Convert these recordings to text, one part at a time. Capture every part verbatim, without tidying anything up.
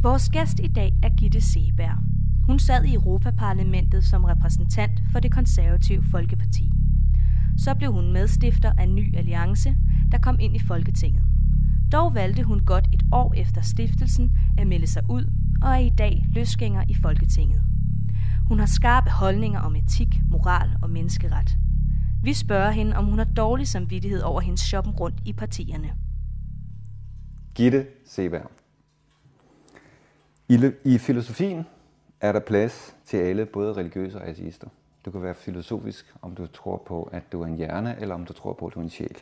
Vores gæst i dag er Gitte Seeberg. Hun sad i Europaparlamentet som repræsentant for Det Konservative Folkeparti. Så blev hun medstifter af Ny Alliance, der kom ind i Folketinget. Dog valgte hun godt et år efter stiftelsen at melde sig ud og er i dag løsgænger i Folketinget. Hun har skarpe holdninger om etik, moral og menneskeret. Vi spørger hende, om hun har dårlig samvittighed over hendes shoppen rundt i partierne. Gitte Seeberg. I, I filosofien er der plads til alle, både religiøse og ateister. Du kan være filosofisk, om du tror på, at du er en hjerne, eller om du tror på, at du er en sjæl.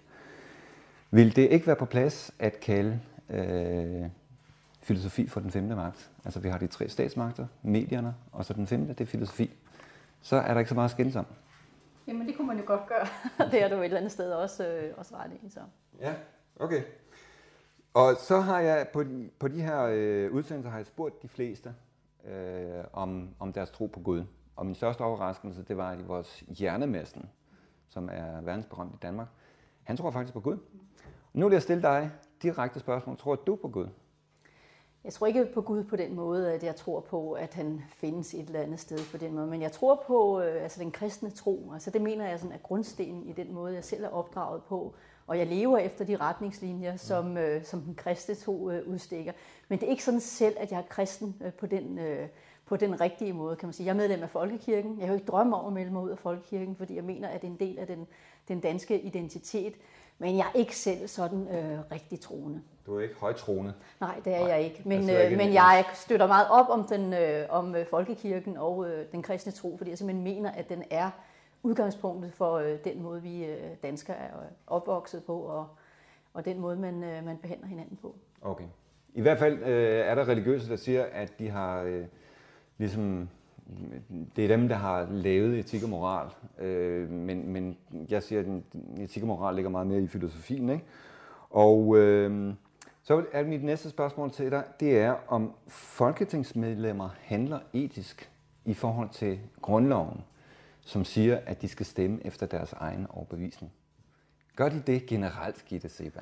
Vil det ikke være på plads at kalde øh, filosofi for den femte magt? Altså vi har de tre statsmagter, medierne, og så den femte, det er filosofi. Så er der ikke så meget at skændes om. Jamen det kunne man jo godt gøre. Det er du et eller andet sted også, øh, også ret i. Så. Ja, okay. Og så har jeg på de, på de her øh, udsendelser har jeg spurgt de fleste øh, om, om deres tro på Gud. Og min største overraskelse, det var, at vores hjernemessen, som er verdensberømt i Danmark, han tror faktisk på Gud. Nu vil jeg stille dig direkte spørgsmål. Tror du på Gud? Jeg tror ikke på Gud på den måde, at jeg tror på, at han findes et eller andet sted på den måde. Men jeg tror på øh, altså den kristne tro. Altså det mener jeg sådan, er grundstenen i den måde, jeg selv er opdraget på. Og jeg lever efter de retningslinjer, som, øh, som den kristne tro øh, udstikker. Men det er ikke sådan selv, at jeg er kristen øh, på, den, øh, på den rigtige måde, kan man sige. Jeg er medlem af Folkekirken. Jeg har jo ikke drømme om at melde mig ud af Folkekirken, fordi jeg mener, at det er en del af den, den danske identitet. Men jeg er ikke selv sådan øh, rigtig troende. Du er ikke højtroende? Nej, det er Nej, jeg ikke. Men, øh, men jeg støtter meget op om, den, øh, om øh, Folkekirken og øh, den kristne tro, fordi jeg simpelthen mener, at den er udgangspunktet for øh, den måde, vi øh, danskere er opvokset på, og, og den måde, man, øh, man behandler hinanden på. Okay. I hvert fald øh, er der religiøse, der siger, at de har øh, ligesom... Det er dem, der har lavet etik og moral, øh, men, men jeg siger, at etik og moral ligger meget mere i filosofien, ikke? Og øh, så er mit næste spørgsmål til dig, det er, om folketingsmedlemmer handler etisk i forhold til grundloven, som siger, at de skal stemme efter deres egen overbevisning. Gør de det generelt, Gitte Seeberg?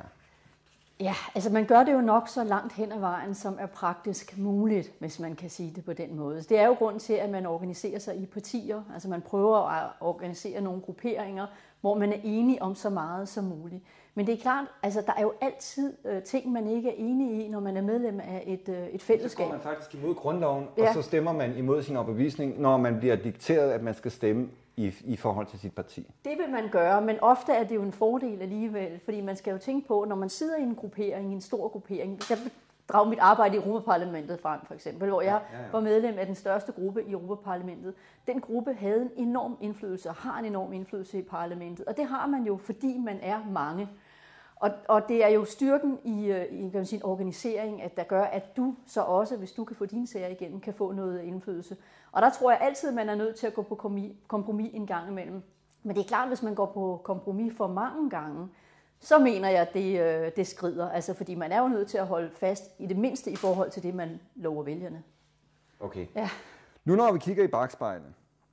Ja, altså man gør det jo nok så langt hen ad vejen, som er praktisk muligt, hvis man kan sige det på den måde. Det er jo grund til, at man organiserer sig i partier. Altså man prøver at organisere nogle grupperinger, hvor man er enige om så meget som muligt. Men det er klart, altså der er jo altid øh, ting, man ikke er enige i, når man er medlem af et, øh, et fællesskab. Så går man faktisk imod grundloven, ja. Og så stemmer man imod sin overbevisning, når man bliver dikteret, at man skal stemme i, i forhold til sit parti. Det vil man gøre, men ofte er det jo en fordel alligevel, fordi man skal jo tænke på, når man sidder i en gruppering, en stor gruppering. Jeg vil drage mit arbejde i Europaparlamentet frem, for eksempel, hvor jeg ja, ja, ja. var medlem af den største gruppe i Europaparlamentet. Den gruppe havde en enorm indflydelse og har en enorm indflydelse i parlamentet, og det har man jo, fordi man er mange. Og, og det er jo styrken i, i kan man sige, organisering, at der gør, at du så også, hvis du kan få dine sager igennem, kan få noget indflydelse. Og der tror jeg altid, at man er nødt til at gå på kompromis en gang imellem. Men det er klart, at hvis man går på kompromis for mange gange, så mener jeg, at det, det skrider. Altså, fordi man er jo nødt til at holde fast i det mindste i forhold til det, man lover vælgerne. Okay. Ja. Nu når vi kigger i bakspejlet,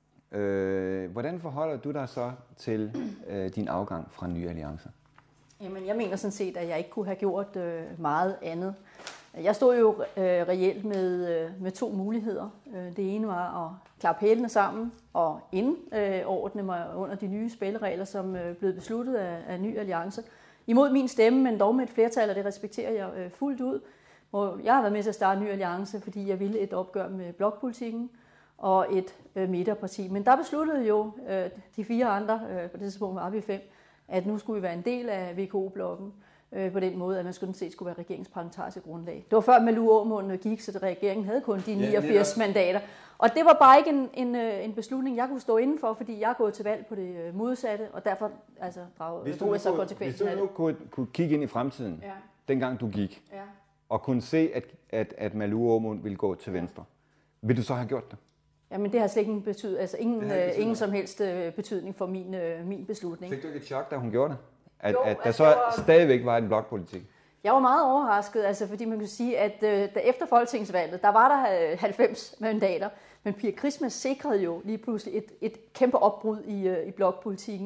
øh, hvordan forholder du dig så til øh, din afgang fra Ny Alliance? Jamen, jeg mener sådan set, at jeg ikke kunne have gjort øh, meget andet. Jeg stod jo øh, reelt med, øh, med to muligheder. Det ene var at klappe hælene sammen og indordne øh, mig under de nye spilleregler, som øh, blev besluttet af, af Ny Alliance. Imod min stemme, men dog med et flertal, og det respekterer jeg øh, fuldt ud. Hvor jeg har været med til at starte Ny Alliance, fordi jeg ville et opgør med blokpolitikken og et øh, midterparti. Men der besluttede jo øh, de fire andre, øh, på det tidspunkt var vi fem, at nu skulle vi være en del af V K O-blokken øh, på den måde, at man skulle set skulle være regeringsparlamentariske grundlag. Det var før Malou Aamund gik, så regeringen havde kun de niogfirs ja, mandater. Og det var bare ikke en, en, en beslutning, jeg kunne stå inden for, fordi jeg er gået til valg på det modsatte, og derfor altså, drog, drog jeg så konsekvensen af det. Hvis du nu kunne, kunne kigge ind i fremtiden, ja. dengang du gik, ja. og kunne se, at, at, at Malou Aamund ville gå til venstre, ja. vil du så have gjort det? Jamen det har slet ingen, betyd, altså ingen, øh, ingen som helst øh, betydning for min, øh, min beslutning. Fik du ikke et chok, da hun gjorde det? At, jo, at der altså, så var... stadigvæk var en blokpolitik? Jeg var meget overrasket, altså, fordi man kan sige, at øh, da efter folketingsvalget, der var der øh, halvfems mandater, men Pia Christmas sikrede jo lige pludselig et, et kæmpe opbrud i, øh, i blokpolitikken.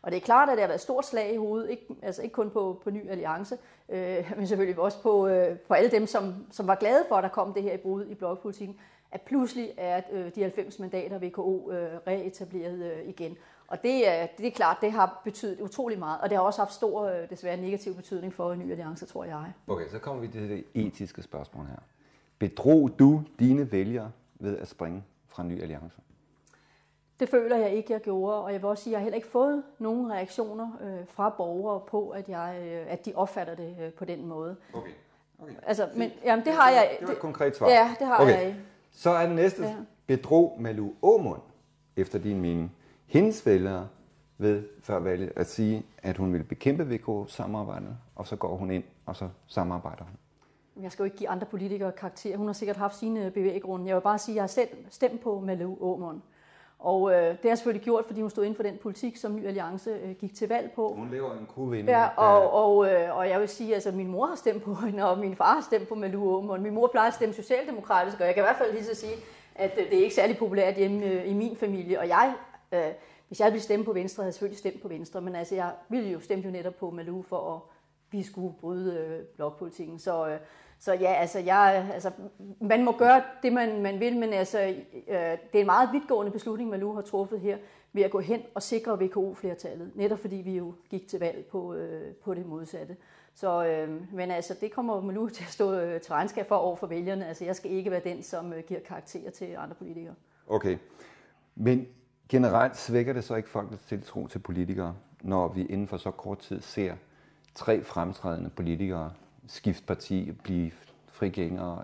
Og det er klart, at det har været et stort slag i hovedet, ikke, altså ikke kun på, på Ny Alliance, øh, men selvfølgelig også på, øh, på alle dem, som, som var glade for, at der kom det her i brud i blokpolitikken, at pludselig er øh, de halvfems mandater V K O øh, reetableret øh, igen. Og det er, det er klart, det har betydet utrolig meget, og det har også haft stor, øh, desværre negativ betydning for Ny Alliance, tror jeg. Okay, så kommer vi til det etiske spørgsmål her. Bedrog du dine vælgere ved at springe fra Ny Alliance? Det føler jeg ikke, jeg gjorde, og jeg vil også sige, at jeg har heller ikke fået nogen reaktioner øh, fra borgere på, at, jeg, øh, at de opfatter det øh, på den måde. Okay. okay. Altså, men jamen, det har jeg... Det var et konkret svar. Ja, det har okay. jeg. Så er det næste. Ja. Bedrog Malou Aamund, efter din mening, hendes vælgere ved før valget at sige, at hun ville bekæmpe V K O-samarbejdet, og så går hun ind, og så samarbejder hun? Jeg skal jo ikke give andre politikere karakter. Hun har sikkert haft sine bevæggrunde. Jeg vil bare sige, at jeg har selv stemt på Malou Aamund. Og øh, det har jeg selvfølgelig gjort, fordi hun stod inden for den politik, som Ny Alliance øh, gik til valg på. Hun lever en kurvinde. Ja, og, og, øh, og jeg vil sige, at altså, min mor har stemt på hende, og min far har stemt på Malou Aamund. Min mor plejer at stemme socialdemokratisk, og jeg kan i hvert fald lige så sige, at øh, det er ikke særlig populært hjemme øh, i min familie. Og jeg, øh, hvis jeg ville stemme på Venstre, havde jeg selvfølgelig stemt på Venstre. Men altså, jeg ville jo stemme jo netop på Malou for at vi skulle bryde øh, blokpolitikken. Så... Øh, Så ja, altså, jeg, altså, man må gøre det, man, man vil, men altså, øh, det er en meget vidtgående beslutning, Malou har truffet her, ved at gå hen og sikre V K O-flertallet, netop fordi vi jo gik til valg på, øh, på det modsatte. Så, øh, men altså, det kommer Malou til at stå øh, til regnskab for over for vælgerne. Altså, jeg skal ikke være den, som øh, giver karakterer til andre politikere. Okay, men generelt svækker det så ikke folkets tiltro til politikere, når vi inden for så kort tid ser tre fremtrædende politikere skifte parti, blive frigængere.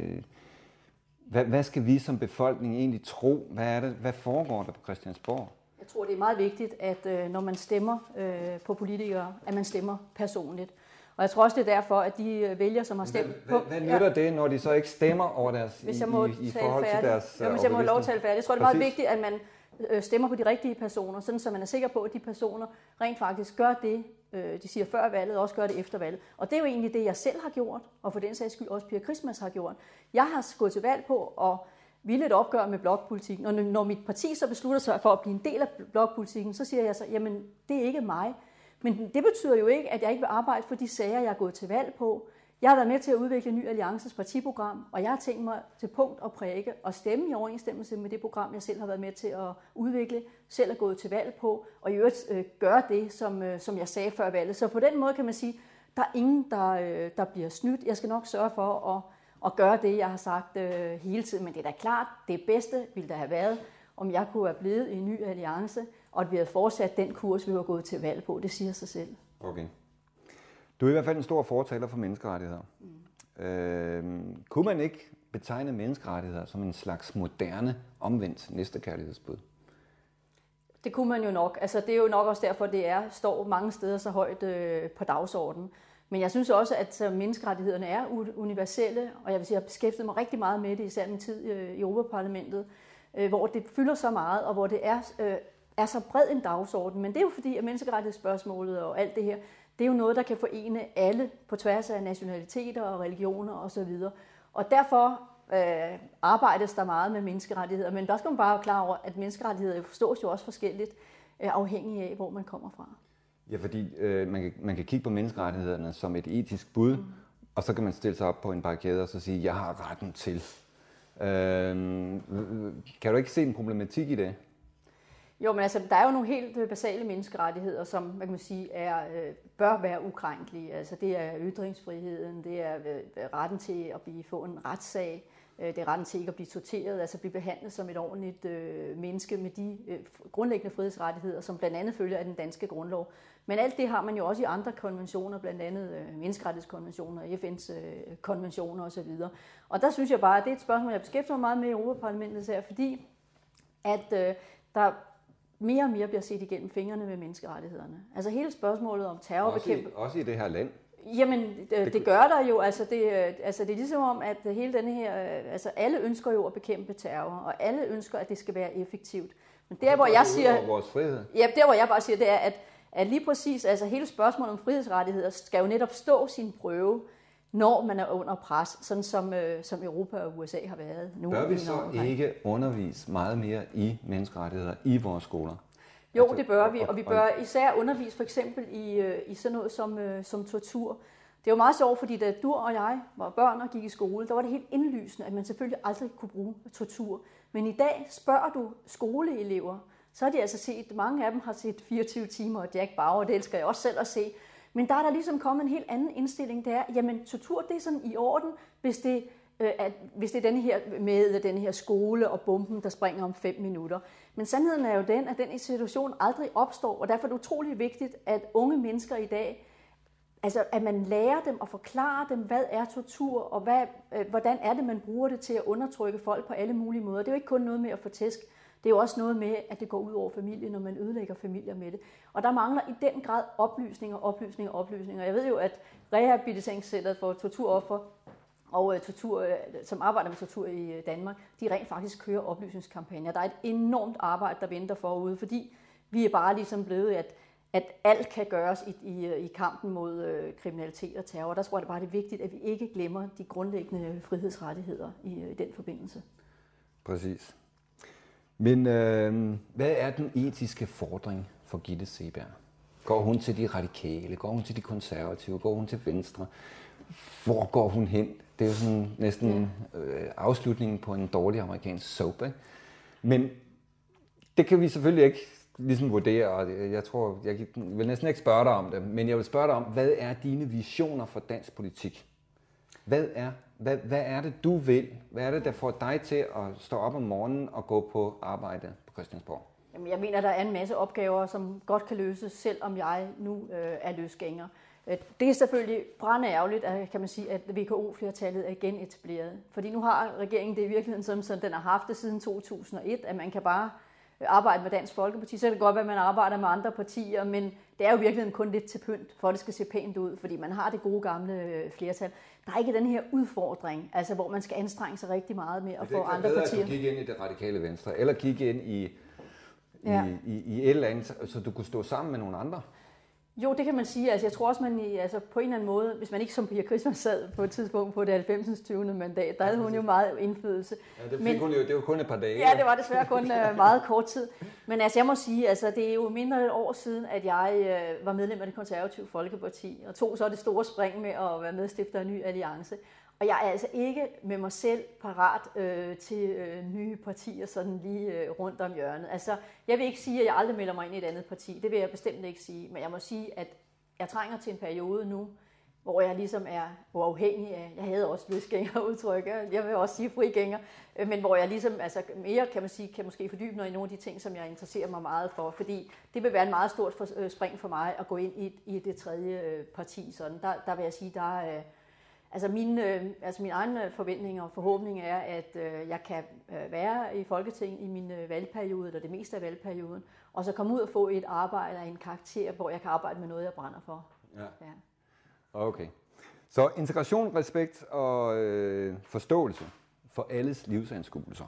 Hvad, hvad skal vi som befolkning egentlig tro? Hvad er det? Hvad foregår der på Christiansborg? Jeg tror, det er meget vigtigt, at når man stemmer på politikere, at man stemmer personligt. Og jeg tror også, det er derfor, at de vælgere, som har stemt hvad, på... Hvad, hvad nytter det, når de så ikke stemmer over deres, hvis jeg må i, i forhold til deres... Ja, hvis jeg må lov at tale færdigt. Jeg tror, det er meget vigtigt, at man stemmer på de rigtige personer, sådan så man er sikker på, at de personer rent faktisk gør det, de siger før valget, og også gør det efter valget. Og det er jo egentlig det, jeg selv har gjort, og for den sags skyld også Pia Christmas har gjort. Jeg har gået til valg på at ville et opgør med blokpolitikken, og når mit parti så beslutter sig for at blive en del af blokpolitikken, så siger jeg så, jamen det er ikke mig. Men det betyder jo ikke, at jeg ikke vil arbejde for de sager, jeg er gået til valg på. Jeg har været med til at udvikle Ny Alliances partiprogram, og jeg har tænkt mig til punkt og prikke og stemme i overensstemmelse med det program, jeg selv har været med til at udvikle, selv er gået til valg på, og i øvrigt øh, gøre det, som, øh, som jeg sagde før valget. Så på den måde kan man sige, der er ingen, der, øh, der bliver snydt. Jeg skal nok sørge for at, at gøre det, jeg har sagt øh, hele tiden, men det er da klart, det bedste ville der have været, om jeg kunne have blevet i en Ny Alliance, og at vi havde fortsat den kurs, vi var gået til valg på. Det siger sig selv. Okay. Du er i hvert fald en stor fortaler for menneskerettigheder. Mm. Øh, kunne man ikke betegne menneskerettigheder som en slags moderne, omvendt næstekærlighedsbud? Det kunne man jo nok. Altså, det er jo nok også derfor, det er, står mange steder så højt øh, på dagsordenen. Men jeg synes også, at menneskerettighederne er universelle, og jeg vil sige, at jeg har beskæftiget mig rigtig meget med det, især min tid øh, i Europaparlamentet, øh, hvor det fylder så meget, og hvor det er, øh, er så bred en dagsorden. Men det er jo fordi, at menneskerettighedsspørgsmålet og alt det her, det er jo noget, der kan forene alle på tværs af nationaliteter og religioner osv. Og derfor øh, arbejdes der meget med menneskerettigheder. Men der skal man bare være klar over, at menneskerettigheder forstås jo også forskelligt, øh, afhængig af, hvor man kommer fra. Ja, fordi øh, man, kan, man kan kigge på menneskerettighederne som et etisk bud, mm. og så kan man stille sig op på en barrikade og så sige, jeg har retten til. Øh, kan du ikke se en problematik i det? Jo, men altså, der er jo nogle helt basale menneskerettigheder, som man kan sige, er, øh, bør være ukrænkelige. Altså, det er ytringsfriheden, det er øh, retten til at blive, få en retssag, øh, det er retten til ikke at blive torteret, altså blive behandlet som et ordentligt øh, menneske med de øh, grundlæggende frihedsrettigheder, som blandt andet følger af den danske grundlov. Men alt det har man jo også i andre konventioner, blandt andet øh, menneskerettighedskonventioner, F N's øh, konventioner osv. Og der synes jeg bare, at det er et spørgsmål, jeg beskæftiger mig meget med i Europaparlamentet her, fordi at øh, der mere og mere bliver set igennem fingrene med menneskerettighederne. Altså hele spørgsmålet om terrorbekæmpelse. Også, også i det her land? Jamen, det, det gør der jo. Altså det, altså det er ligesom om, at hele denne her, altså alle ønsker jo at bekæmpe terror, og alle ønsker, at det skal være effektivt. Men der, hvor jeg siger, vores frihed. Ja, der, hvor jeg bare siger, det er, at, at lige præcis, altså hele spørgsmålet om frihedsrettigheder skal jo netop stå sin prøve, når man er under pres, sådan som, øh, som Europa og U S A har været nu. Bør vi så ikke undervise meget mere i menneskerettigheder i vores skoler? Jo, det bør vi, og vi bør især undervise for eksempel i, i sådan noget som, som tortur. Det er jo meget sjovt, fordi da du og jeg var børn og gik i skole, der var det helt indlysende, at man selvfølgelig aldrig kunne bruge tortur. Men i dag spørger du skoleelever, så har de altså set, mange af dem har set fireogtyve timer og Jack Bauer, det elsker jeg også selv at se. Men der er der ligesom kommet en helt anden indstilling, det er, jamen tortur det er sådan i orden, hvis det, øh, at, hvis det er denne her med den her skole og bomben, der springer om fem minutter. Men sandheden er jo den, at den situation aldrig opstår, og derfor er det utroligt vigtigt, at unge mennesker i dag, altså at man lærer dem og forklarer dem, hvad er tortur, og hvad, øh, hvordan er det, man bruger det til at undertrykke folk på alle mulige måder. Det er jo ikke kun noget med at få tæsk. Det er jo også noget med, at det går ud over familien, når man ødelægger familier med det. Og der mangler i den grad oplysninger, oplysninger, oplysninger. Jeg ved jo, at Rehabiliteringscentret for torturoffer og tortur, som arbejder med tortur i Danmark, de rent faktisk kører oplysningskampagner. Der er et enormt arbejde, der venter forude, fordi vi er bare ligesom blevet, at, at alt kan gøres i, i, i kampen mod øh, kriminalitet og terror. Der tror jeg det bare, det er vigtigt, at vi ikke glemmer de grundlæggende frihedsrettigheder i, i den forbindelse. Præcis. Men øh, hvad er den etiske fordring for Gitte Seeberg? Går hun til de radikale? Går hun til de konservative? Går hun til venstre? Hvor går hun hen? Det er jo sådan næsten øh, afslutningen på en dårlig amerikansk soap, ikke? Men det kan vi selvfølgelig ikke ligesom vurdere, og jeg tror, jeg vil næsten ikke spørge dig om det, men jeg vil spørge dig om, hvad er dine visioner for dansk politik? Hvad er, hvad, hvad er det, du vil? Hvad er det, der får dig til at stå op om morgenen og gå på arbejde på Christiansborg? Jamen, jeg mener, der er en masse opgaver, som godt kan løses, selvom jeg nu øh, er løsgænger. Det er selvfølgelig brandærgerligt, at, kan man sige, at V K O-flertallet er genetableret. Fordi nu har regeringen det i virkeligheden sådan, som den har haft det siden to tusind og et, at man kan bare arbejde med Dansk Folkeparti. Så kan det godt være, at man arbejder med andre partier, men det er jo i virkeligheden kun lidt til pynt, for at det skal se pænt ud, fordi man har det gode gamle flertal. Der er ikke den her udfordring, altså hvor man skal anstrenge sig rigtig meget med at få andre bedre, partier. At du gik ind i det radikale venstre, eller gik ind i, ja. i, i, i et eller andet, så du kunne stå sammen med nogle andre? Jo, det kan man sige. Altså, jeg tror også, man i, altså, på en eller anden måde, hvis man ikke som Pia Christmas sad på et tidspunkt på det halvfemsens tyvende mandat, der havde hun jo meget indflydelse. Ja, det fik Men, hun jo, det var kun et par dage. Ja, det var desværre kun uh, meget kort tid. Men altså, jeg må sige, altså, det er jo mindre end et år siden, at jeg uh, var medlem af det konservative Folkeparti, og tog så det store spring med at være medstifter af en ny alliance. Og jeg er altså ikke med mig selv parat øh, til øh, nye partier sådan lige øh, rundt om hjørnet. Altså, jeg vil ikke sige, at jeg aldrig melder mig ind i et andet parti. Det vil jeg bestemt ikke sige. Men jeg må sige, at jeg trænger til en periode nu, hvor jeg ligesom er uafhængig af, jeg havde også løsgængerudtryk, jeg vil også sige frigænger, men hvor jeg ligesom altså mere, kan man sige, kan måske fordybe mig i nogle af de ting, som jeg interesserer mig meget for, fordi det vil være en meget stort spring for mig at gå ind i, i det tredje parti. Sådan. Der, der vil jeg sige, der er Altså mine, altså mine egne forventninger og forhåbninger er, at øh, jeg kan øh, være i Folketinget i min øh, valgperiode, eller det meste af valgperioden, og så komme ud og få et arbejde af en karakter, hvor jeg kan arbejde med noget, jeg brænder for. Ja. Ja. Okay. Så integration, respekt og øh, forståelse for alles livsanskuelser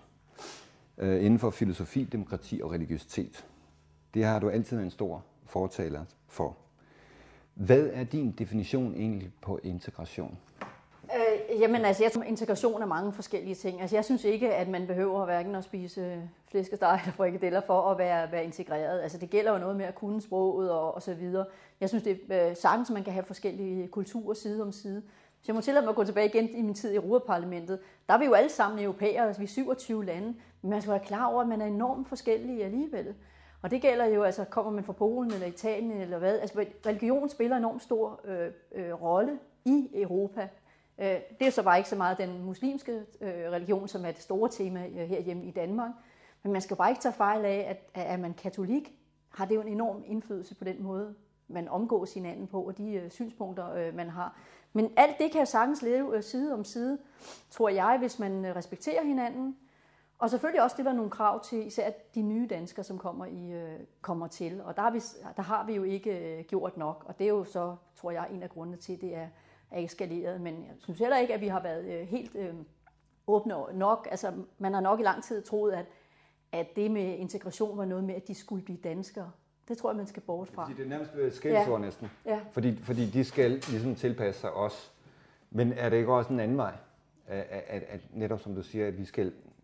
øh, inden for filosofi, demokrati og religiøsitet. Det har du altid en stor fortaler for. Hvad er din definition egentlig på integration? Øh, jamen altså, jeg tror, integration er mange forskellige ting. Altså, jeg synes ikke, at man behøver hverken at spise flæskesteg eller frikadeller for at være, være integreret. Altså, det gælder jo noget med at kunne sproget og, og så videre. Jeg synes, det er øh, sagtens, man kan have forskellige kulturer side om side. Så jeg må tillade mig at gå tilbage igen i min tid i Europaparlamentet. Der er vi jo alle sammen europæere, altså vi er syvogtyve lande. Men man skal være klar over, at man er enormt forskellige alligevel. Og det gælder jo, altså kommer man fra Polen eller Italien eller hvad. Altså religion spiller en enormt stor øh, øh, rolle i Europa. Øh, det er så bare ikke så meget den muslimske øh, religion, som er det store tema herhjemme i Danmark. Men man skal bare ikke tage fejl af, at er man katolik, har det jo en enorm indflydelse på den måde, man omgås hinanden på, og de øh, synspunkter, øh, man har. Men alt det kan jo sagtens leve øh, side om side, tror jeg, hvis man øh, respekterer hinanden. Og selvfølgelig også, det var nogle krav til især de nye danskere, som kommer, i, øh, kommer til. Og der har, vi, der har vi jo ikke øh, gjort nok. Og det er jo så, tror jeg, en af grundene til, at det er, er eskaleret. Men jeg synes heller ikke, at vi har været øh, helt øh, åbne nok. Altså, man har nok i lang tid troet, at, at det med integration var noget med, at de skulle blive danskere. Det tror jeg, man skal bort fra. Det er nærmest skældsord ja. næsten. Ja. Fordi, fordi de skal ligesom tilpasse sig os. Men er det ikke også en anden vej? At, at, at netop som du siger, at vi skal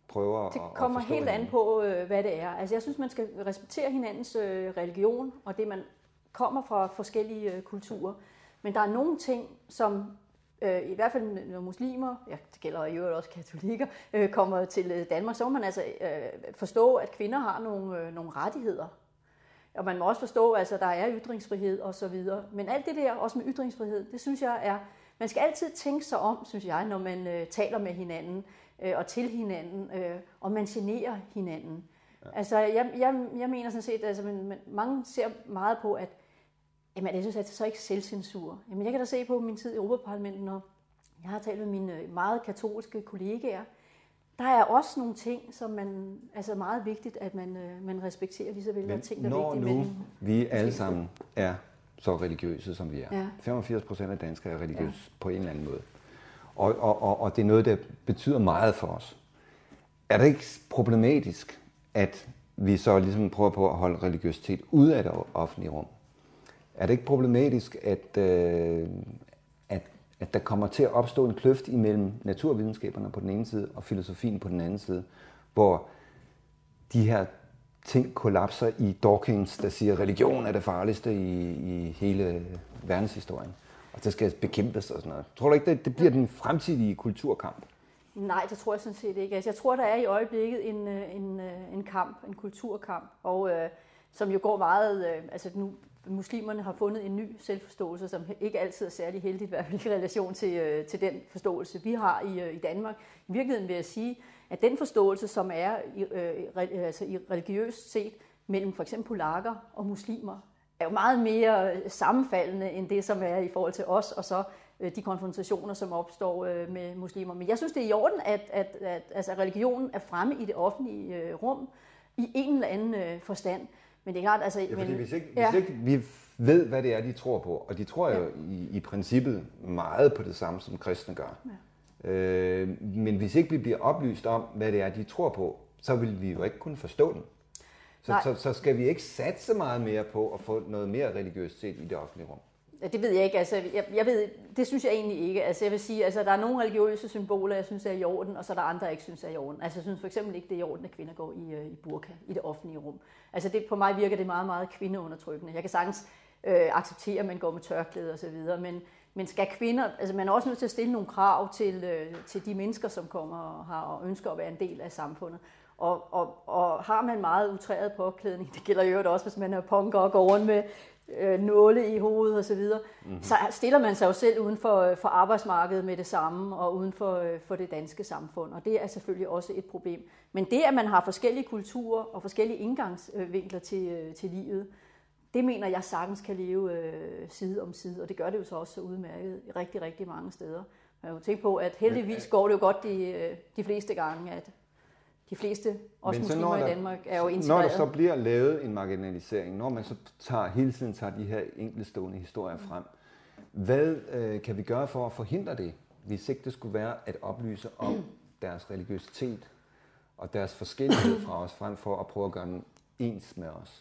prøver at Det at kommer forstå helt an hinanden. på, øh, hvad det er. Altså, jeg synes, man skal respektere hinandens øh, religion, og det, man kommer fra forskellige øh, kulturer. Men der er nogle ting, som øh, i hvert fald når muslimer, ja, det gælder i øvrigt også katolikker, øh, kommer til øh, Danmark, så må man altså øh, forstå, at kvinder har nogle, øh, nogle rettigheder. Og man må også forstå, at altså, der er ytringsfrihed og så videre. Men alt det der, også med ytringsfrihed, det synes jeg er... Man skal altid tænke sig om, synes jeg, når man øh, taler med hinanden øh, og til hinanden, øh, og man generer hinanden. Ja. Altså, jeg, jeg, jeg mener sådan set, altså, man, man, mange ser meget på, at jamen, jeg synes, at det er så ikke selvcensur. Jamen, jeg kan da se på min tid i Europaparlamentet, når jeg har talt med mine meget katolske kollegaer. Der er også nogle ting, som man, altså meget vigtigt, at man, øh, man respekterer lige så vel, Men ting, der når er vigtige nu mellem vi alle sammen er så religiøse, som vi er. Ja. femogfirs procent af danskere er religiøse ja. på en eller anden måde. Og, og, og, og det er noget, der betyder meget for os. Er det ikke problematisk, at vi så ligesom prøver på at holde religiøsitet ude af det offentlige rum? Er det ikke problematisk, at, øh, at, at der kommer til at opstå en kløft imellem naturvidenskaberne på den ene side og filosofien på den anden side, hvor de her ting kollapser i Dawkins, der siger, at religion er det farligste i, i hele verdenshistorien, og det skal bekæmpes og sådan noget. Tror du ikke, det, det bliver den fremtidige kulturkamp? Nej, det tror jeg sådan set ikke. Altså, jeg tror, der er i øjeblikket en, en, en kamp, en kulturkamp, og øh, som jo går meget... Øh, altså nu, muslimerne har fundet en ny selvforståelse, som ikke altid er særlig heldigt, i hvert fald i relation til, øh, til den forståelse, vi har i, øh, i Danmark. I virkeligheden vil jeg sige, at den forståelse, som er i, øh, re, altså i religiøst set mellem for eksempel polakker og muslimer, er jo meget mere sammenfaldende end det, som er i forhold til os, og så øh, de konfrontationer, som opstår øh, med muslimer. Men jeg synes, det er i orden, at, at, at altså, religionen er fremme i det offentlige øh, rum i en eller anden øh, forstand. Men det er klart, altså... Ja, fordi men, hvis, ikke, ja. hvis ikke vi ved, hvad det er, de tror på, og de tror jo ja. i, i princippet meget på det samme, som kristne gør. Ja. Øh, men hvis ikke vi bliver oplyst om, hvad det er, de tror på, så vil vi jo ikke kunne forstå dem. Så, så, så skal vi ikke satse meget mere på at få noget mere religiøsitet i det offentlige rum? Det ved jeg ikke. Altså, jeg, jeg ved, det synes jeg egentlig ikke. Altså, jeg vil sige, altså, der er nogle religiøse symboler, jeg synes er i orden, og så er der andre, jeg ikke synes er i orden. Altså, jeg synes for eksempel ikke, det er i orden, at kvinder går i, i burka i det offentlige rum. Altså, det, på mig virker det meget, meget kvindeundertrykkende. Jeg kan sagtens øh, acceptere, at man går med tørklæde og så videre, men, men skal kvinder, altså man er også nødt til at stille nogle krav til, øh, til de mennesker, som kommer her og ønsker at være en del af samfundet. Og, og, og har man meget utræret påklædning, det gælder jo også, hvis man er punker og går rundt med øh, nåle i hovedet og så videre, mm-hmm. så stiller man sig jo selv uden for, for arbejdsmarkedet med det samme og uden for, øh, for det danske samfund. Og det er selvfølgelig også et problem. Men det, at man har forskellige kulturer og forskellige indgangsvinkler til, øh, til livet, det mener jeg sagtens kan leve øh, side om side, og det gør det jo så også så udmærket i rigtig, rigtig mange steder. Man kan jo tænke på, at heldigvis går det jo godt de, de fleste gange, at de fleste, også muslimer der, i Danmark, er jo integreret. Når der så bliver lavet en marginalisering, når man så tager, hele tiden tager de her enkeltstående historier frem, hvad øh, kan vi gøre for at forhindre det, hvis ikke det skulle være at oplyse om deres religiøsitet og deres forskellighed fra os, frem for at prøve at gøre dem ens med os?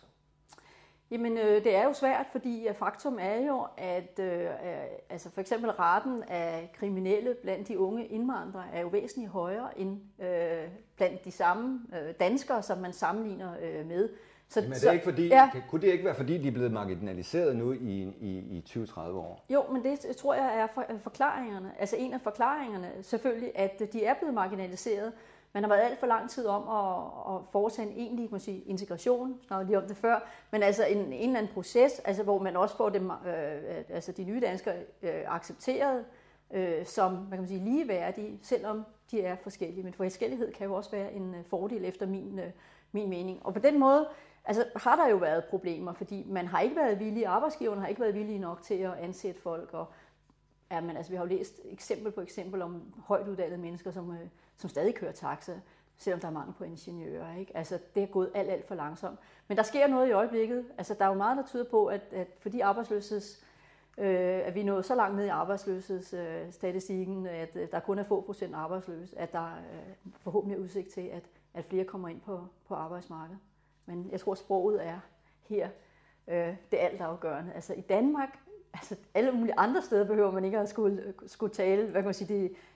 Jamen, øh, det er jo svært, fordi faktum er jo, at øh, altså for eksempel raten af kriminelle blandt de unge indvandrere er jo væsentligt højere end øh, blandt de samme øh, danskere, som man sammenligner øh, med. Så, Jamen, er det ikke fordi, ja. Kunne det ikke være, fordi de er blevet marginaliseret nu i, i, i tyve til tredive år? Jo, men det tror jeg er for, forklaringerne. Altså en af forklaringerne selvfølgelig, at de er blevet marginaliseret. Man har været alt for lang tid om at, at foretage en egentlig man sige, integration, snakkede lige om det før, men altså en, en eller anden proces, altså, hvor man også får dem, øh, altså de nye danskere øh, accepteret øh, som man kan sige, ligeværdige, selvom de er forskellige. Men forskellighed kan jo også være en fordel efter min, øh, min mening. Og på den måde altså, har der jo været problemer, fordi man har ikke været villige, arbejdsgiverne har ikke været villige nok til at ansætte folk, og ja, men, altså, vi har jo læst eksempel på eksempel om højt uddannede mennesker, som, øh, som stadig kører taxa, selvom der er mangel på ingeniører. Ikke? Altså, det er gået alt, alt for langsomt. Men der sker noget i øjeblikket. Altså, der er jo meget, der tyder på, at, at fordi arbejdsløsheds, øh, at vi er nået så langt ned i arbejdsløshedsstatistikken, at øh, der kun er få procent arbejdsløse, at der øh, forhåbentlig er udsigt til, at, at flere kommer ind på, på arbejdsmarkedet. Men jeg tror, sproget er her øh, det altafgørende. Altså, i Danmark, altså alle mulige andre steder behøver man ikke at skulle, skulle tale, hvad kan man sige, det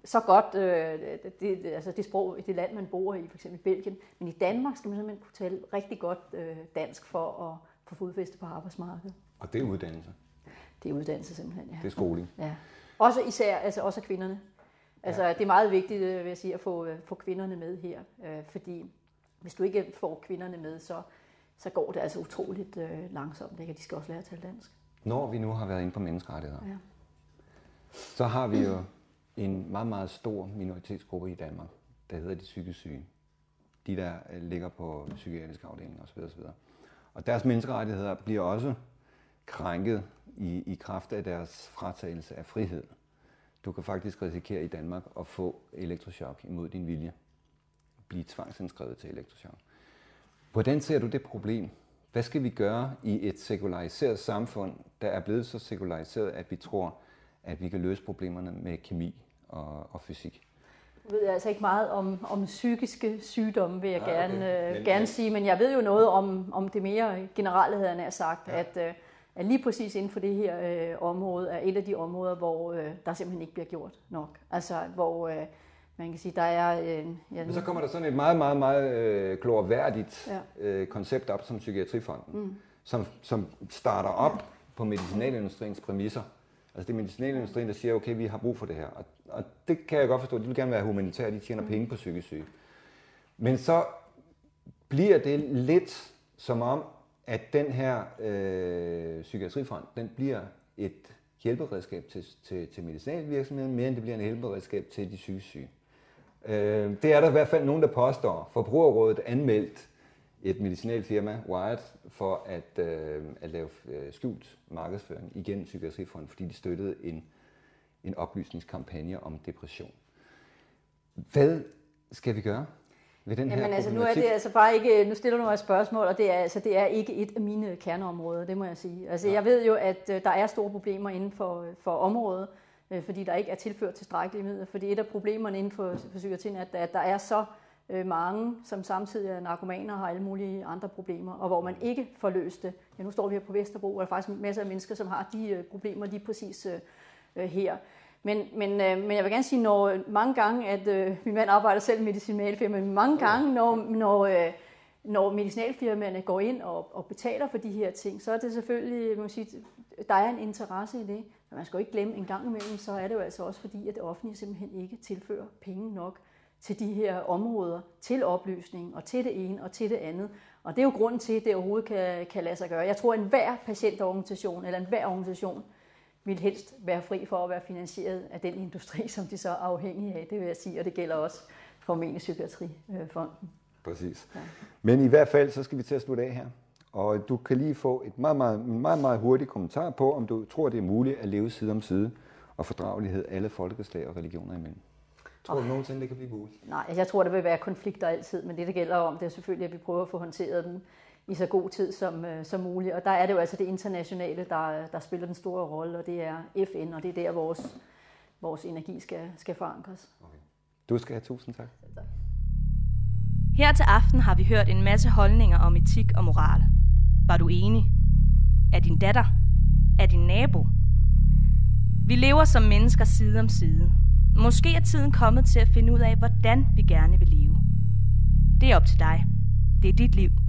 så godt øh, det, altså det sprog i det land, man bor i, for eksempel Belgien. Men i Danmark skal man simpelthen kunne tale rigtig godt øh, dansk for at få fodfæste på arbejdsmarkedet. Og det er uddannelse? Det er uddannelse simpelthen, ja. Det er skoling? Ja. Også især, altså også kvinderne. Altså ja. Det er meget vigtigt, vil jeg sige, at få, få kvinderne med her. Øh, fordi hvis du ikke får kvinderne med, så, så går det altså utroligt øh, langsomt. Ikke? De skal også lære at tale dansk. Når vi nu har været inde på menneskerettigheder, ja. så har vi jo en meget, meget stor minoritetsgruppe i Danmark, der hedder de psykisk syge. De, der ligger på psykiatriske afdelinger osv. osv. Og deres menneskerettigheder bliver også krænket i, i kraft af deres fratagelse af frihed. Du kan faktisk risikere i Danmark at få elektrochok imod din vilje. Blive tvangsindskrevet til elektrochok. Hvordan ser du det problem? Hvad skal vi gøre i et sekulariseret samfund, der er blevet så sekulariseret, at vi tror, at vi kan løse problemerne med kemi og, og fysik? Jeg ved altså ikke meget om, om psykiske sygdomme, vil jeg ja, gerne, okay. men, gerne sige, men jeg ved jo noget om, om det mere generelle, havde jeg nær sagt, ja. at, at lige præcis inden for det her øh, område er et af de områder, hvor øh, der simpelthen ikke bliver gjort nok. Altså, hvor øh, man kan sige, der er... Øh, ja, men så kommer der sådan et meget, meget, meget øh, glorværdigt ja. øh, koncept op som Psykiatrifonden, mm. som, som starter op ja. på medicinalindustriens præmisser. Altså det er medicinalindustrien, der siger, okay, vi har brug for det her. Og, og det kan jeg godt forstå, de vil gerne være humanitære, de tjener mm. penge på psykisk syge. Men så bliver det lidt som om, at den her øh, psykiatrifond, den bliver et hjælperedskab til, til, til medicinalvirksomheden, mere end det bliver en hjælperedskab til de psykisk syge. Øh, det er der i hvert fald nogen, der påstår. Forbrugerrådet anmeldt et medicinalfirma, Wired, for at, øh, at lave øh, skjult markedsføring igennem Psykiatrifonden, fordi de støttede en, en oplysningskampagne om depression. Hvad skal vi gøre ved den Jamen, her altså, nu er det altså bare ikke, nu stiller du mig et spørgsmål, og det er, altså, det er ikke et af mine kerneområder, det må jeg sige. Altså, ja. Jeg ved jo, at øh, der er store problemer inden for, for området, øh, fordi der ikke er tilført tilstrækkelige midler. Fordi et af problemerne inden for, for psykiatrien er, at der er så øh, mange, som samtidig er narkomaner og har alle mulige andre problemer, og hvor man ikke får løst det. Ja, nu står vi her på Vesterbro, og der er faktisk masser af mennesker, som har de øh, problemer lige præcis øh, her. Men, men, øh, men jeg vil gerne sige, når mange gange, at øh, min mand arbejder selv i medicinalfirma, men mange gange, når, når, øh, når medicinalfirmaerne går ind og, og betaler for de her ting, så er det selvfølgelig, man kan sige, der er en interesse i det. Men man skal jo ikke glemme, en gang imellem, så er det jo altså også fordi, at det offentlige simpelthen ikke tilfører penge nok til de her områder, til oplysning og til det ene og til det andet. Og det er jo grunden til, at det overhovedet kan, kan lade sig gøre. Jeg tror, at enhver patientorganisation eller enhver organisation vil helst være fri for at være finansieret af den industri, som de så er afhængige af, det vil jeg sige, og det gælder også for Psykiatrifonden. Præcis. Ja. Men i hvert fald, så skal vi til at slutte af her. Og du kan lige få et meget, meget, meget, meget hurtigt kommentar på, om du tror, det er muligt at leve side om side og fordragelighed alle folkeslag og religioner imellem. Tror du oh. nogensinde, det kan blive muligt? Nej, jeg tror, der vil være konflikter altid, men det, det gælder om, det er selvfølgelig, at vi prøver at få håndteret dem i så god tid som, som muligt. Og der er det jo altså det internationale, der, der spiller den store rolle, og det er F N, og det er der, vores, vores energi skal, skal forankres. Okay. Du skal have tusind tak. tak. Her til aften har vi hørt en masse holdninger om etik og moral. Var du enig? Er din datter? Er din nabo? Vi lever som mennesker side om side. Måske er tiden kommet til at finde ud af, hvordan vi gerne vil leve. Det er op til dig. Det er dit liv.